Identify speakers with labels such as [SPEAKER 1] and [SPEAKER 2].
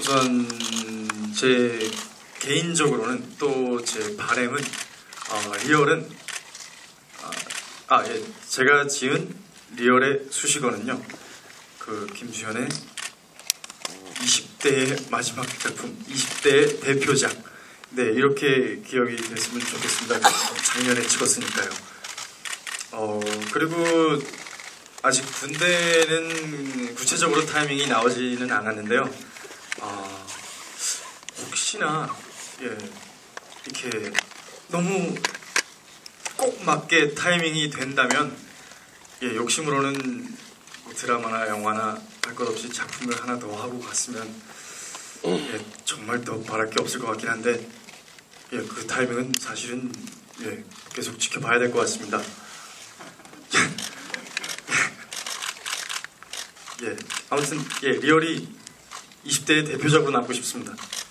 [SPEAKER 1] 우선 제 개인적으로는 또 제 바람은 리얼은 예, 제가 지은 리얼의 수식어는요, 그 김수현의 20대의 마지막 작품, 20대의 대표작, 네, 이렇게 기억이 됐으면 좋겠습니다. 작년에 찍었으니까요. 그리고 아직 군대는 구체적으로 타이밍이 나오지는 않았는데요. 혹시나 이렇게 너무 꼭 맞게 타이밍이 된다면 욕심으로는 뭐 드라마나 영화나 할 것 없이 작품을 하나 더 하고 갔으면 정말 더 바랄 게 없을 것 같긴 한데 그 타이밍은 사실은 계속 지켜봐야 될 것 같습니다. 아무튼 리얼이 20대의 대표작으로 남고 싶습니다.